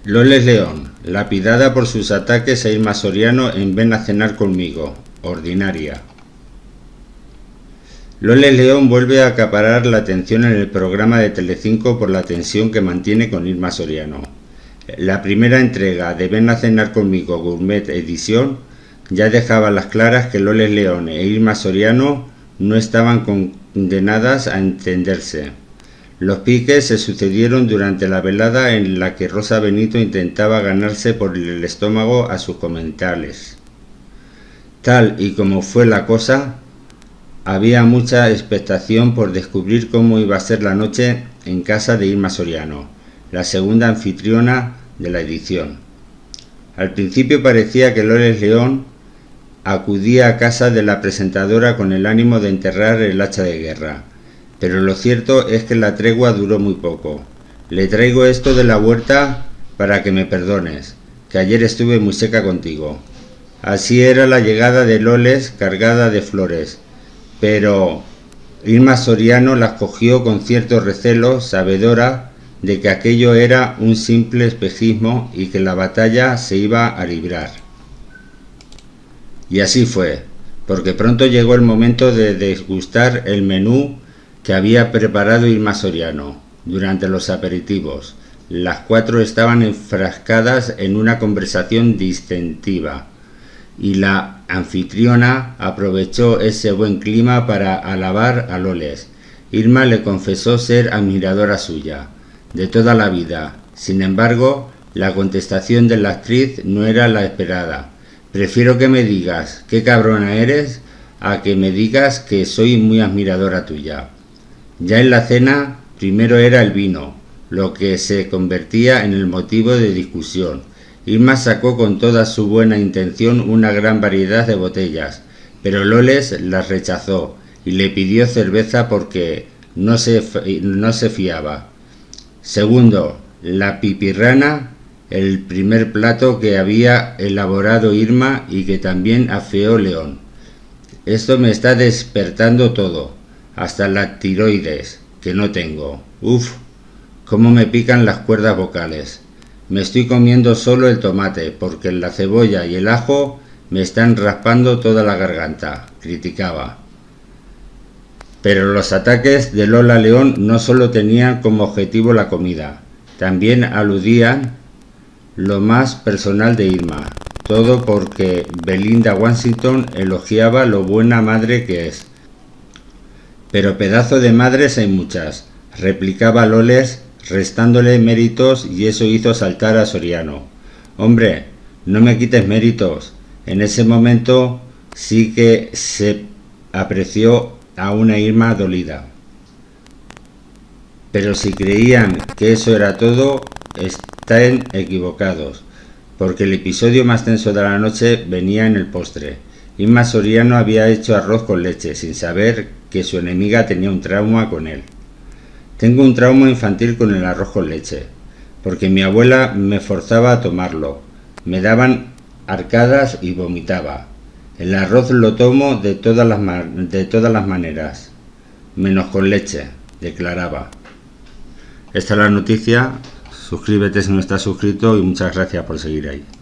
Loles León, lapidada por sus ataques a Irma Soriano en Ven a cenar conmigo, ordinaria. Loles León vuelve a acaparar la atención en el programa de Telecinco por la tensión que mantiene con Irma Soriano. La primera entrega de Ven a cenar conmigo Gourmet Edición ya dejaba a las claras que Loles León e Irma Soriano no estaban condenadas a entenderse. Los piques se sucedieron durante la velada en la que Rosa Benito intentaba ganarse por el estómago a sus comensales. Tal y como fue la cosa, había mucha expectación por descubrir cómo iba a ser la noche en casa de Irma Soriano, la segunda anfitriona de la edición. Al principio parecía que Loles León acudía a casa de la presentadora con el ánimo de enterrar el hacha de guerra. Pero lo cierto es que la tregua duró muy poco. Le traigo esto de la huerta para que me perdones, que ayer estuve muy seca contigo. Así era la llegada de Loles cargada de flores, pero Irma Soriano las cogió con cierto recelo, sabedora de que aquello era un simple espejismo y que la batalla se iba a librar. Y así fue, porque pronto llegó el momento de degustar el menú que había preparado Irma Soriano. Durante los aperitivos, las cuatro estaban enfrascadas en una conversación distensiva, y la anfitriona aprovechó ese buen clima para alabar a Loles. Irma le confesó ser admiradora suya, de toda la vida. Sin embargo, la contestación de la actriz no era la esperada. Prefiero que me digas qué cabrona eres a que me digas que soy muy admiradora tuya. Ya en la cena, primero era el vino, lo que se convertía en el motivo de discusión. Irma sacó con toda su buena intención una gran variedad de botellas, pero Loles las rechazó y le pidió cerveza porque no se fiaba. Segundo, la pipirrana, el primer plato que había elaborado Irma y que también afeó León. Esto me está despertando todo, hasta la tiroides, que no tengo. Uf, cómo me pican las cuerdas vocales. Me estoy comiendo solo el tomate, porque la cebolla y el ajo me están raspando toda la garganta, criticaba. Pero los ataques de Lola León no solo tenían como objetivo la comida, también aludían lo más personal de Irma, todo porque Belinda Washington elogiaba lo buena madre que es. Pero pedazo de madres hay muchas, replicaba Loles, restándole méritos, y eso hizo saltar a Soriano. Hombre, no me quites méritos. En ese momento sí que se apreció a una Irma dolida. Pero si creían que eso era todo, están equivocados, porque el episodio más tenso de la noche venía en el postre. Irma Soriano había hecho arroz con leche, sin saber que su enemiga tenía un trauma con él. Tengo un trauma infantil con el arroz con leche, porque mi abuela me forzaba a tomarlo, me daban arcadas y vomitaba. El arroz lo tomo de todas las maneras, menos con leche, declaraba. Esta es la noticia. Suscríbete si no estás suscrito y muchas gracias por seguir ahí.